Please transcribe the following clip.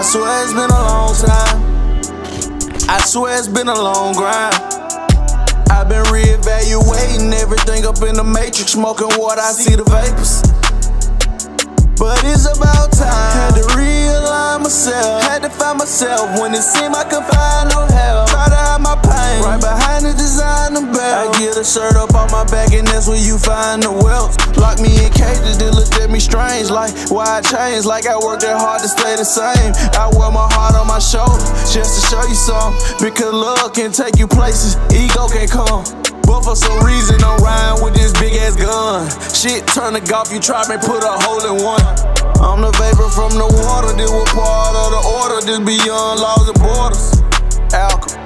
swear it's been a long time. I swear it's been a long grind. I've been reevaluating everything up in the matrix, smoking water, I see the vapors. But it's about time. Had to realign myself, had to find myself when it seemed I couldn't find no help. Try to hide my pain, right behind the designer belt. I get a shirt up on my back and that's where you find the wealth. Lock me in cages, they looked at me strange, like why I changed, like I worked that hard to stay the same. I wear my heart on my shoulder, just to show you something, because love can take you places, ego can't come. But for some reason I'm riding with this big ass gun. Shit turn to golf, you try me, put a hole in one. I'm the vapor from the water, this was part of the order, this beyond laws and borders. Alcohol.